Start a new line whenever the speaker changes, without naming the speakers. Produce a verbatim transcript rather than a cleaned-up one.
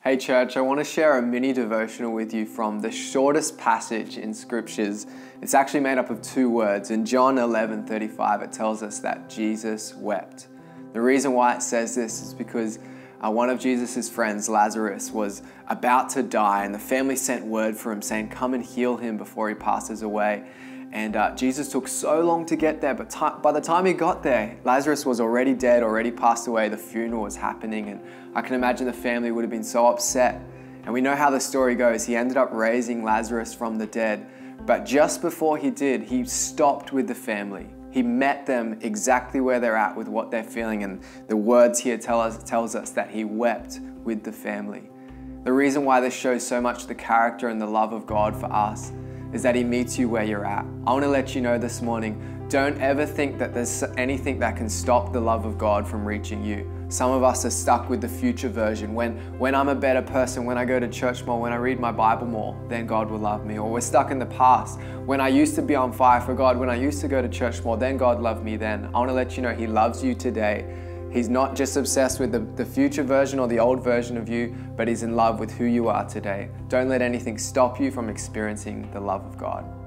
Hey church, I want to share a mini devotional with you from the shortest passage in scriptures. It's actually made up of two words. In John eleven thirty-five, it tells us that Jesus wept. The reason why it says this is because uh, one of Jesus' friends, Lazarus, was about to die, and the family sent word for him saying, come and heal him before he passes away. And uh, Jesus took so long to get there, but t- by the time he got there, Lazarus was already dead, already passed away. The funeral was happening, and I can imagine the family would have been so upset. And we know how the story goes. He ended up raising Lazarus from the dead, but just before he did, he stopped with the family. He met them exactly where they're at with what they're feeling, and the words here tell us, tells us that he wept with the family. The reason why this shows so much the character and the love of God for us is that he meets you where you're at. I want to let you know this morning, don't ever think that there's anything that can stop the love of God from reaching you. Some of us are stuck with the future version. When, when I'm a better person, when I go to church more, when I read my Bible more, then God will love me. Or we're stuck in the past. When I used to be on fire for God, when I used to go to church more, then God loved me then. I want to let you know he loves you today. He's not just obsessed with the, the future version or the old version of you, but he's in love with who you are today. Don't let anything stop you from experiencing the love of God.